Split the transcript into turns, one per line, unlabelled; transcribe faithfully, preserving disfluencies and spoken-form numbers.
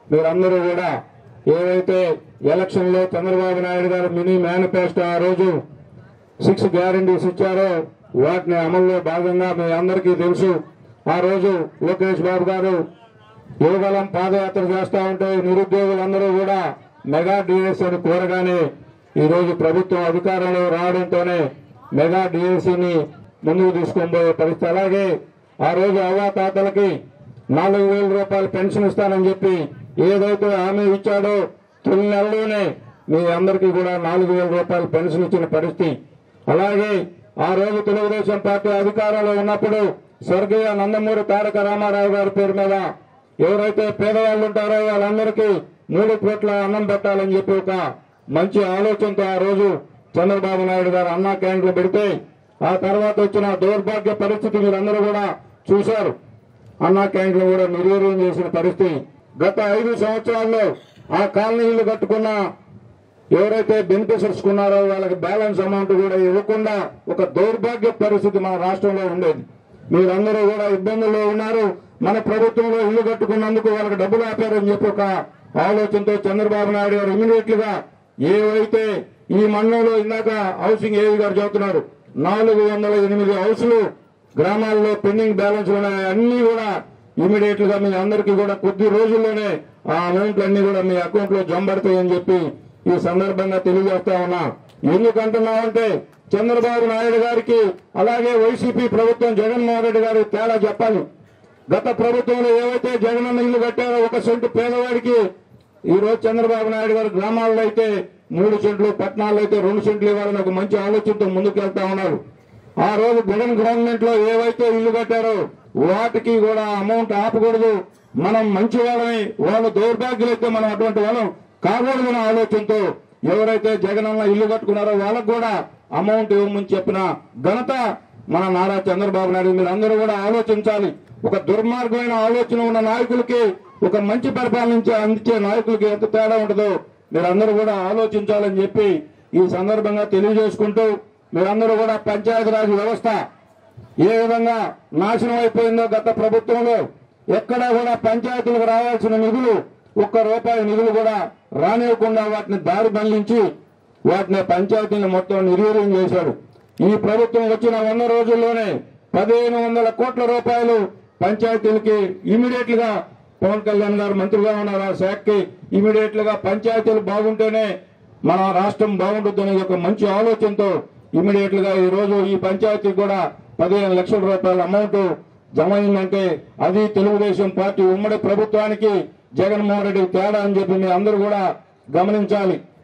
మీరందరూ కూడా ఏవైతే ఎలక్షన్ లో చంద్రబాబు నాయుడు గారు మినీ మేనిఫెస్టో ఆ రోజు సిక్స్ గ్యారంటీస్ ఇచ్చారో వాటిని అమల్లో భాగంగా మీ అందరికీ తెలుసు. ఆ రోజు లోకేష్ బాబు గారు యువగలం పాదయాత్ర చేస్తా ఉంటే నిరుద్యోగులందరూ కూడా మెగా డిఎస్సీ అని కోరగానే ఈ రోజు ప్రభుత్వం అధికారంలో రావడంతోనే మెగా డిఎస్సీని ముందుకు తీసుకొని పోయే పరిస్థితి. అలాగే ఆ రోజు అవ్వాతాతలకి నాలుగు వేల రూపాయలు పెన్షన్ ఇస్తానని చెప్పి ఏదైతే హామీ ఇచ్చాడో తొలి నెలలోనే మీ అందరికీ కూడా నాలుగు వేల రూపాయలు పెన్షన్ ఇచ్చిన పరిస్థితి. అలాగే ఆ రోజు తెలుగుదేశం పార్టీ అధికారంలో ఉన్నప్పుడు స్వర్గీయ నందమూరి తారక రామారావు గారి పేరు మీద ఎవరైతే పేదవాళ్ళు ఉంటారో వాళ్ళందరికీ మూడు కోట్ల అన్నం పెట్టాలని చెప్పి ఒక మంచి ఆలోచనతో ఆ రోజు చంద్రబాబు నాయుడు గారు అన్నా క్యాంటీన్లు పెడితే ఆ తర్వాత వచ్చిన దౌర్భాగ్య పరిస్థితి మీరందరూ కూడా చూశారు. అన్నా క్యాంటీన్లు కూడా నిర్వీర్యం చేసిన పరిస్థితి. గత ఐదు సంవత్సరాల్లో ఆ కాలనీలు కట్టుకున్న ఎవరైతే బెనిఫిషరీస్ ఉన్నారో వాళ్ళకి బ్యాలెన్స్ అమౌంట్ కూడా ఇవ్వకుండా ఒక దౌర్భాగ్య పరిస్థితి మన రాష్ట్రంలో ఉండేది. మీరందరూ కూడా ఇబ్బందుల్లో ఉన్నారు. మన ప్రభుత్వంలో ఇల్లు కట్టుకున్నందుకు వాళ్ళకి డబ్బులు ఆపారని చెప్పి ఒక ఆలోచనతో చంద్రబాబు నాయుడు గారు ఇమీడియట్ గా ఏవైతే ఈ మండలంలో ఇందాక హౌసింగ్ ఏవి గారు చెబుతున్నారు నాలుగు వందల ఎనిమిది హౌసులు గ్రామాల్లో పెండింగ్ బ్యాలెన్స్ ఉన్నాయి. అన్ని కూడా ఇమీడియట్ గా మీ అందరికీ కూడా కొద్ది రోజుల్లోనే ఆ అమౌంట్లు అన్ని కూడా మీ అకౌంట్ లో జంబడతాయని చెప్పి ఈ సందర్భంగా తెలియజేస్తా ఉన్నా. ఎందుకంటున్నామంటే చంద్రబాబు నాయుడు గారికి అలాగే వైసీపీ ప్రభుత్వం జగన్మోహన్ రెడ్డి గారు తేడా చెప్పాలి. గత ప్రభుత్వంలో ఏవైతే జగనన్న ఇల్లు కట్టారో ఒక సెంటు పేదవాడికి ఈ రోజు చంద్రబాబు నాయుడు గారు గ్రామాల్లో అయితే మూడు సెంట్లు, పట్టణాల్లో అయితే రెండు సెంట్లు ఇవ్వాలని ఒక మంచి ఆలోచనతో ముందుకు వెళ్తా ఉన్నారు. ఆ రోజు జగన్ గవర్నమెంట్ లో ఏవైతే ఇల్లు కట్టారో వాటికి కూడా అమౌంట్ ఆపకూడదు, మనం మంచి వాళ్ళని, వాళ్ళు దౌర్భాగ్యులు అయితే మనం అటువంటి వాళ్ళం కాకూడదు అనే ఆలోచనతో ఎవరైతే జగనన్న ఇల్లు కట్టుకున్నారో వాళ్ళకు కూడా అమౌంట్ ఇవ్వమని చెప్పిన ఘనత మన నారా చంద్రబాబు నాయుడు. మీరు అందరూ కూడా ఆలోచించాలి. ఒక దుర్మార్గమైన ఆలోచన ఉన్న నాయకులకి ఒక మంచి పరిపాలన అందించే నాయకులకి ఎంత తేడా ఉంటుందో మీరందరూ కూడా ఆలోచించాలని చెప్పి ఈ సందర్భంగా తెలియజేసుకుంటూ మీరందరూ కూడా పంచాయతీరాజ్ వ్యవస్థ ఏ విధంగా నాశనం అయిపోయిందో గత ప్రభుత్వంలో ఎక్కడా కూడా పంచాయతీలకు రావాల్సిన నిధులు ఒక్క రూపాయి నిధులు కూడా రానివ్వకుండా వాటిని దారి మళ్లించి వాటిని పంచాయతీలను మొత్తం నిర్వీర్యం చేశాడు. ఈ ప్రభుత్వం వచ్చిన వంద రోజుల్లోనే పదిహేను వందల కోట్ల రూపాయలు పంచాయతీలకి ఇమీడియట్ గా పవన్ కళ్యాణ్ గారు మంత్రిగా ఉన్నారు ఆ శాఖకి ఇమీడియట్ గా పంచాయతీలు బాగుంటేనే మన రాష్ట్రం బాగుంటుందనే ఒక మంచి ఆలోచనతో ఇమీడియట్ గా ఈ రోజు ఈ పంచాయతీ కూడా పదిహేను లక్షల రూపాయల అమౌంట్ జమ అయిందంటే అది తెలుగుదేశం పార్టీ ఉమ్మడి ప్రభుత్వానికి జగన్మోహన్ రెడ్డి తేడా అని చెప్పి మీ అందరూ కూడా గమనించాలి.